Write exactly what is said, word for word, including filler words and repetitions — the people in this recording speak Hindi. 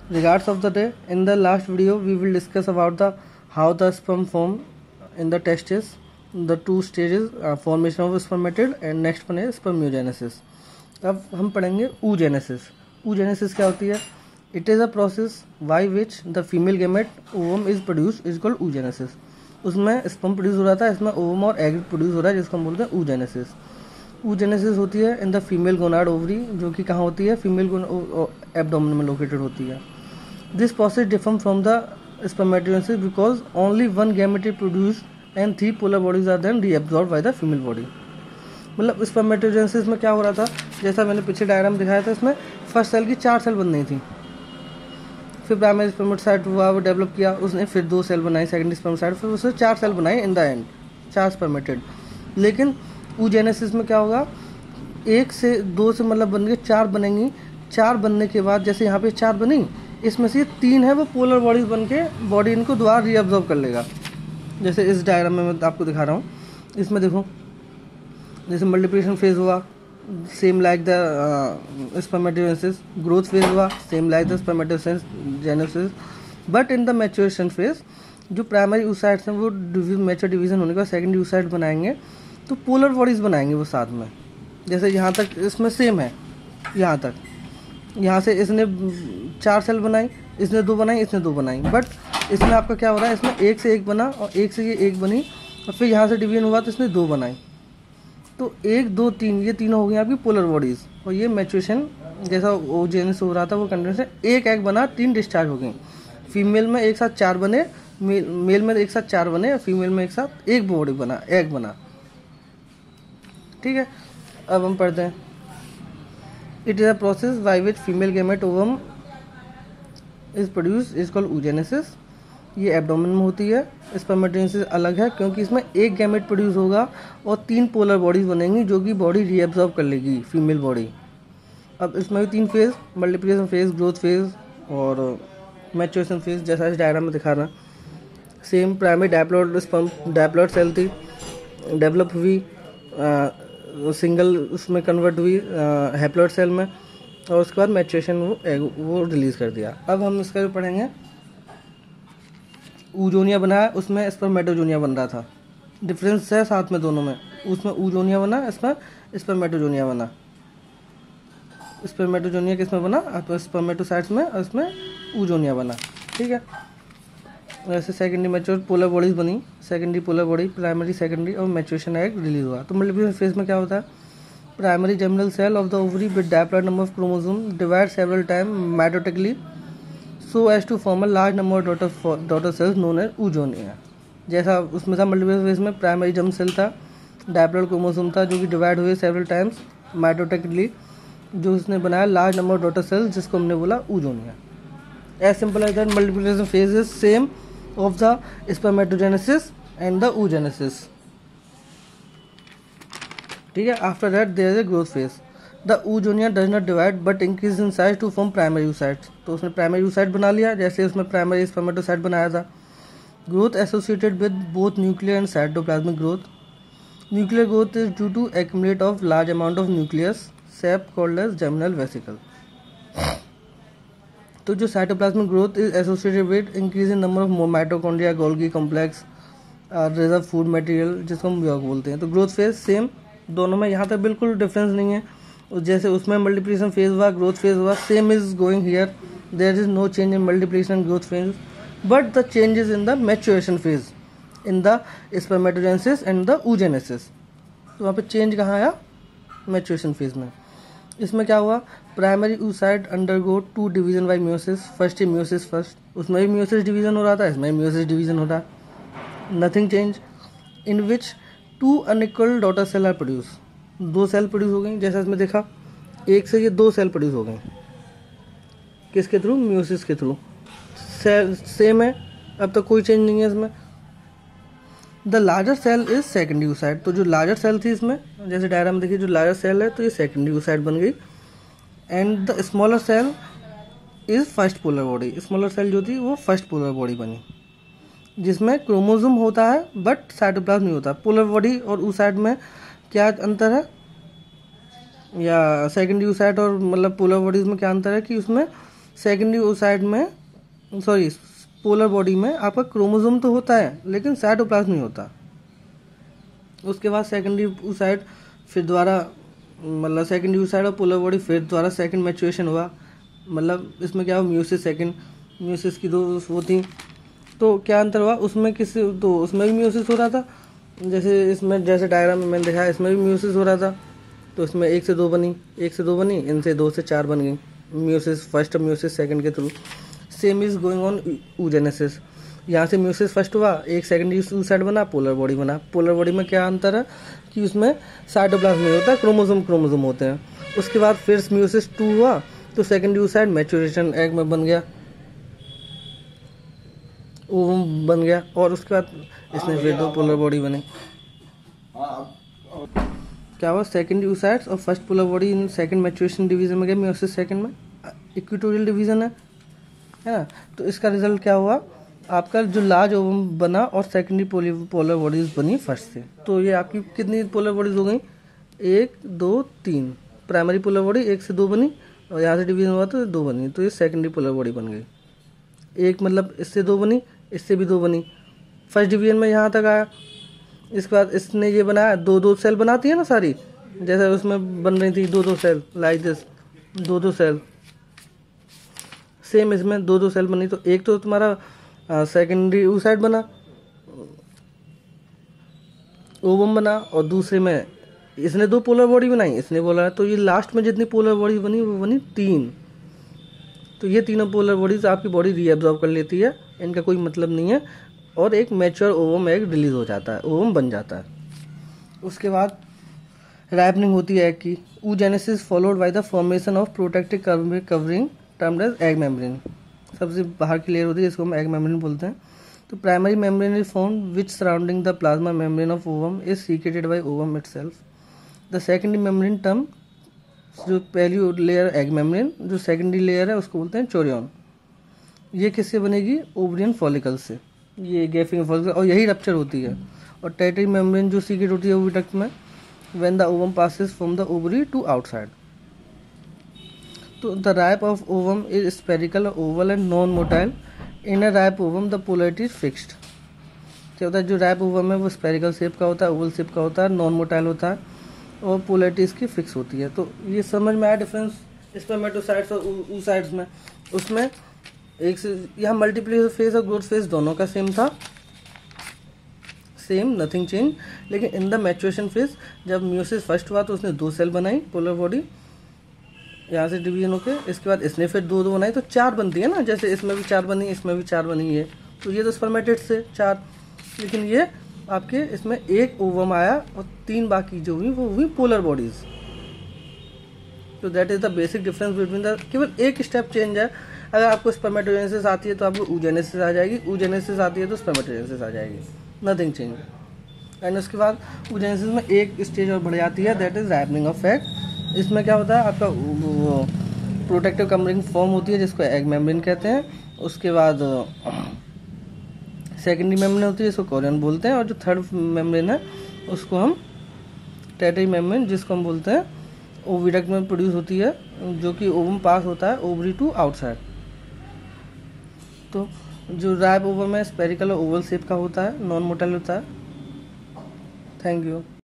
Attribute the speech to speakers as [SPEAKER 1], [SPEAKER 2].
[SPEAKER 1] Regards of the day. In the last video, we will discuss about the how the sperm form in the testes, the two stages, uh, formation of spermatid and next one is spermiogenesis. अब हम पढ़ेंगे oogenesis. Oogenesis क्या होती है? It is a process by which the female gamete ovum is produced is called oogenesis. उसमें स्पर्म प्रोड्यूस हो रहा था, इसमें ओवम और एग प्रोड्यूस हो रहा है जिसको हम बोलते हैं oogenesis. oogenesis होती है in the female gonad ovary, जो कि कहाँ होती है? फीमेल एब्डोमेन में लोकेटेड होती है. This process differs from the spermatogenesis because only one gamete is produced and three polar bodies are then reabsorbed by the female body. मतलब स्पर्मेटोजेनेसिस में क्या हो रहा था, जैसा मैंने पीछे डायग्राम दिखाया था, इसमें फर्स्ट सेल की चार सेल बन रही थी, फिर प्राइमरी स्पर्मेटोसाइट हुआ, वो डेवलप किया, उसने फिर दो सेल बनाई सेकेंडरी स्पर्मेटोसाइट, फिर उसने चार सेल बनाई इन द एंड, चार स्पर्मेटेड. लेकिन oogenesis में क्या होगा, एक से दो से मतलब बन के चार बनेंगी. चार बनने के बाद जैसे यहाँ पे चार बनी, इसमें से तीन है वो पोलर बॉडीज बन के बॉडी इनको दोबारा रीअब्जॉर्व कर लेगा. जैसे इस डायग्राम में मैं आपको दिखा रहा हूँ, इसमें देखो जैसे मल्टीप्लिकेशन फेज हुआ same like the spermatogenesis, growth phase हुआ same like the spermatogenesis, but in the maturation phase जो प्राइमरी oocytes हैं वो मैच्योर डिवीजन होने के बाद सेकेंडरी oocyte बनाएंगे तो पोलर बॉडीज बनाएंगे वो साथ में. जैसे यहाँ तक इसमें सेम है, यहाँ तक यहाँ से इसने चार सेल बनाई, इसने दो बनाई, इसने दो बनाई, बट इसमें आपका क्या हो रहा है, इसमें एक से एक बना और एक से ये एक बनी और फिर यहाँ से डिवीजन हुआ तो इसने दो बनाई. तो एक दो तीन ये तीनों हो गई आपकी पोलर बॉडीज़. और ये मैच्योरेशन जैसा oogenesis हो रहा था वो कंडीशन, एक एग बना तीन डिस्चार्ज हो गई. फीमेल में एक साथ चार बने, मेल मेल में एक साथ चार बने और फीमेल में एक साथ एक बॉडी बना, एग बना. ठीक है, अब हम पढ़ते हैं. It is a process by which female gamete ovum is produced is called oogenesis. ये एब्डोमेन में होती है. स्पर्मेटोजेनेसिस अलग है क्योंकि इसमें एक गैमेट प्रोड्यूस होगा और तीन पोलर बॉडीज बनेंगी जो कि बॉडी रीअब्जॉर्ब कर लेगी फीमेल बॉडी. अब इसमें भी तीन phase, multiplication phase, growth phase और मैच्योरेशन फेज, जैसा इस डायग्राम में दिखा रहा. Same primary diploid sperm diploid cell थी, डेवलप हुई, सिंगल उसमें कन्वर्ट हुई हैप्लॉइड सेल में और उसके बाद मैच्योरेशन वो एग वो रिलीज़ कर दिया. अब हम इसका जो पढ़ेंगे, oogonia बनाया, उसमें स्पर्मेटोजोनिया बन रहा था. डिफरेंस है साथ में दोनों में, उसमें oogonia बना, इसमें स्पर्मेटोजोनिया बना. स्पर्मेटोजोनिया किसमें बना, स्पर्मेटोसाइट्स में, और इसमें oogonia बना. ठीक है, वैसे सेकेंडरी मैच्योर पोलर बॉडीज बनी, secondary polar body, primary secondary और मैच्योरेशन एग रिलीज हुआ. तो मल्टीप्लिकेशन फेज में क्या होता है, primary germinal cell of the ovary with diploid number of chromosome divide several time mitotically so as to form a large number of daughter daughter cells known as oogonia. जैसा उसमें था मल्टीप्लिकेशन फेज में, प्राइमरी जर्म सेल था, डायप्लॉइड क्रोमोसोम था जो कि डिवाइड हुए सेवरल टाइम्स मेटोटिकली, जो उसने बनाया large number of daughter cells जिसको हमने बोला oogonia. As simple as that multiplication phase is same of the spermatogenesis and the oogenesis. ठीक है, after that there is a growth phase. The oogonia does not divide but increase in size to form primary oocytes. तो उसने प्राइमरी oocyte बना लिया जैसे उसमें प्राइमरी स्पर्मेटोसाइट बनाया था. Growth associated with both nuclear and cytoplasmic growth. Nuclear growth is due to accumulate of large amount of nucleus sap called as germinal vesicle. तो जो cytoplasmic growth is associated with increase in number of mitochondria, golgi complex, reserve food material जिसको हम ब्लॉक बोलते हैं. तो ग्रोथ फेज सेम दोनों में, यहाँ तक बिल्कुल डिफरेंस नहीं है. जैसे उसमें मल्टीप्लिकेशन फेज हुआ, ग्रोथ फेज हुआ, same is going here. There is no change in multiplication and growth phase, but the changes in the maturation phase in the spermatogenesis and the oogenesis. तो वहाँ पे चेंज कहाँ आया, मैच्योरेशन फेज में. इसमें क्या हुआ, primary oocyte undergo two division by meiosis. First है मियोसिस फर्स्ट, उसमें भी मियोसिस डिवीजन हो रहा था, इसमें मियोसिस डिवीजन हो रहा. Nothing change. In which two unequal daughter cell are produce. दो सेल प्रोड्यूस हो गई, जैसा इसमें देखा, एक से ये दो सेल प्रोड्यूस हो गई. किसके थ्रू, मियोसिस के थ्रू. सेल सेम है, अब तक कोई चेंज नहीं है इसमें. The larger cell is secondary oocyte. तो जो लार्जर सेल थी इसमें, जैसे डायग्राम देखिए, जो लार्जर सेल है तो ये सेकेंडरी oocyte बन गई. And the smaller cell is first polar body. Smaller cell जो थी वो फर्स्ट पोलर बॉडी बनी, जिसमें क्रोमोसोम होता है बट साइटोप्लाज्म नहीं होता. पोलर बॉडी और oocyte में क्या अंतर है, या सेकेंडरी oocyte और मतलब पोलर बॉडीज में क्या अंतर है कि उसमें सेकेंडरी ओसाइड में, सॉरी पोलर बॉडी में आपका क्रोमोसोम तो होता है लेकिन साइटोप्लाज्म नहीं होता। उसके बाद सेकेंडरी ओसाइड फिर द्वारा मतलब सेकेंडरी ओसाइड और पोलर बॉडी फिर द्वारा सेकंड मैचुरेशन हुआ, मतलब इसमें क्या हुआ म्यूसिस, सेकंड म्यूसिस की दो वो थी। तो क्या अंतर हुआ उसमें, किस तो उसमें भी म्यूसिस हो रहा था, जैसे इसमें जैसे डायग्राम में मैंने दिखाया इसमें भी म्यूसिस हो रहा था। तो इसमें एक से दो बनी, एक से दो बनी, इनसे दो से चार बन गई म्यूसिस फर्स्ट म्यूसिस सेकंड के through. Same is going on oogenesis। यहाँ से म्यूसिस फर्स्ट हुआ, एक सेकेंडरी oocyte बना, पोलर बॉडी बना। पोलर बॉडी में क्या अंतर है कि उसमें साइटोप्लाज्म नहीं होता, क्रोमोसोम क्रोमोसोम होते हैं। उसके बाद फिर म्यूसिस टू हुआ तो सेकेंडरी oocyte मैचुरेशन एग में बन गया, ओवम बन गया, और उसके बाद इसने फिर दो पोलर बॉडी बनी। क्या हुआ सेकेंडरी oocytes और first polar body in second maturation division में गए, म्यूसिस सेकंड में इक्वेटोरियल डिवीजन है है ना। तो इसका रिजल्ट क्या हुआ, आपका जो लार्ज ओवम बना और सेकेंडरी पोलर बॉडीज बनी फर्स्ट से। तो ये आपकी कितनी पोलर बॉडीज हो गई, एक दो तीन। प्राइमरी पोलर बॉडी एक से दो बनी और यहाँ से डिवीजन हुआ तो दो बनी, तो ये सेकेंडरी पोलर बॉडी बन गई। एक मतलब इससे दो बनी, इससे भी दो बनी, फर्स्ट डिवीजन में यहाँ तक आया। इसके बाद इसने ये बनाया, दो दो सेल बनाती है ना सारी, जैसे उसमें बन रही थी दो दो सेल लाइक दिस, दो दो सेल, सेम इसमें दो दो सेल बनी। तो एक तो तुम्हारा सेकेंडरी oocyte बना, ओवम बना, और दूसरे में इसने दो पोलर बॉडी बनाई, इसने बोला। तो ये लास्ट में जितनी पोलर बॉडी बनी वो बनी तीन। तो ये तीनों पोलर बॉडीज आपकी बॉडी रीअब्जॉर्ब कर लेती है, इनका कोई मतलब नहीं है, और एक मैच्योर ओवम एग रिलीज हो जाता है, ओवम बन जाता है। उसके बाद राइपनिंग होती है एग की। oogenesis followed by the formation of protective covering termed as egg membrane. सबसे बाहर की लेयर होती है, इसको हम एग मेम्ब्रेन बोलते हैं। तो primary membrane is found which surrounding the plasma membrane of ovum is secreted by ovum itself. The secondary membrane term, जो पहली लेयर एग मेम्ब्रेन, जो सेकेंडरी लेयर है उसको बोलते हैं चोरियन। ये किससे बनेगी, ओवरियन फॉलिकल से, ये गैफिंग फॉलिकल, और यही रप्चर होती है। और टेरिटरी मेम्ब्रेन जो सीक्रेट होती है ओविडक्ट में, when the ovum passes from the ovary to outside. तो the ripe of ovum is spherical, oval and non motile. In a ripe ovum the polarity is fixed. क्या होता है, जो राइप ओवम है वो स्पेरिकल शेप का होता है, ओवल शेप का होता है, नॉन मोटाइल होता है, और पोलैरिटी इसकी फिक्स होती है। तो ये समझ में आया डिफरेंस स्पर्मेटोसाइट्स और oocytes में। उसमें एक से यहाँ मल्टीप्लिकेशन फेज और ग्रोथ फेज दोनों का सेम था, सेम नथिंग चेंज। लेकिन इन द मैचुरेशन फेज जब म्यूसिस फर्स्ट हुआ तो उसने दो सेल बनाई पोलर बॉडी, यहाँ से डिवीजन होके। इसके बाद इसने फिर दो दो बनाई, तो चार बनती है ना, जैसे इसमें भी चार बनी, इसमें भी चार बनी है। तो ये तो स्पर्मेटेड से चार, लेकिन ये आपके इसमें एक ओवम आया और तीन बाकी जो हुई वो हुई पोलर बॉडीज। तो that is the basic difference between the, केवल एक स्टेप चेंज है। अगर आपको स्पर्मेटोजेनेसिस आती है तो आपको oogenesis आ जाएगी, oogenesis आती है तो स्पर्मेटोजेनेसिस आ जाएगी, नथिंग चेंज। एंड उसके बाद oogenesis में एक स्टेज और बढ़ जाती है, that is ripening of egg. इसमें क्या होता है, आपका वो प्रोटेक्टिव कवरिंग फॉर्म होती है जिसको एग मेम्ब्रेन कहते हैं। उसके बाद सेकेंडरी मेम्ब्रेन होती है, इसको कोरियन बोलते हैं। और जो थर्ड मेम्ब्रेन है उसको हम टेरिटरी मेम्ब्रेन, जिसको हम बोलते हैं ओविडक्ट में प्रोड्यूस होती है, जो कि ओवम पास होता है ओवरी टू आउटसाइड। तो जो राइप ओवम है स्पेरिकल और ओवल शेप का होता है, नॉन मोटाइल होता है। Thank you.